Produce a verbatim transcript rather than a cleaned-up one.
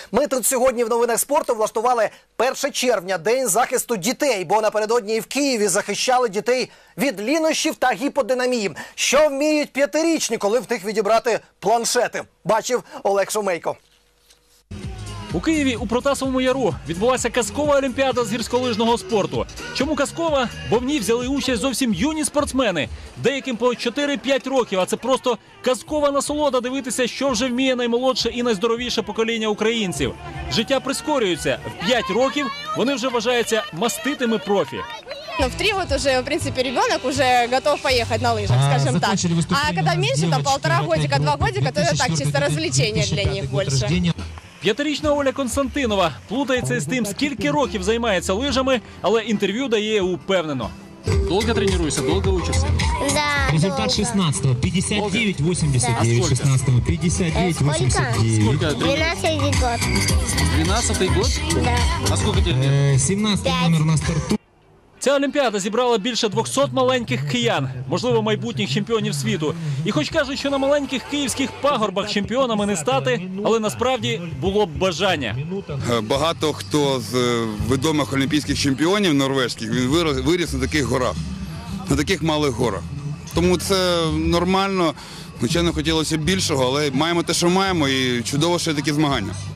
Ми тут сьогодні в новинах спорту влаштували перше червня – День захисту дітей, бо напередодні і в Києві захищали дітей від лінощів та гіподинамії. Що вміють п'ятирічні, коли в них відібрати планшети? Бачив Олег Шумейко. У Києві у Протасовому Яру відбулася казкова олімпіада з гірськолижного спорту. Чому казкова? Бо в ній взяли участь зовсім юні спортсмени. Деяким по чотири-п'ять років, а це просто казкова насолода дивитися, що вже вміє наймолодше і найздоровіше покоління українців. Життя прискорюється. В п'ять років вони вже вважаються маститими профі. Ну, в три вот уже, в принципе, ребенок уже готов поехать на лыжах, скажем а, так. А когда меньше, там полтора годика, два годика, то это так, чисто развлечение для них больше. П'ятирічна Оля Константинова плутається з тим, скільки років займається лижами, але інтерв'ю дає упевнено. Довго тренуєшся, довго учишся? Да, результат шестнадцатого, пятьдесят девять восемьдесят девять, шестнадцатого, пятьдесят девять восемьдесят девять. Сколько? двенадцатый год. двенадцатый год? Да. А сколько тебе лет? семнадцатый номер на старту. Ця олімпіада зібрала більше двохсот маленьких киян, можливо, майбутніх чемпіонів світу. І хоч кажуть, що на маленьких київських пагорбах чемпіонами не стати, але насправді було б бажання. Багато хто з відомих олімпійських чемпіонів норвезьких, він виріс на таких горах, на таких малих горах. Тому це нормально, звичайно, хотілося б більшого, але маємо те, що маємо, і чудово, що є такі змагання.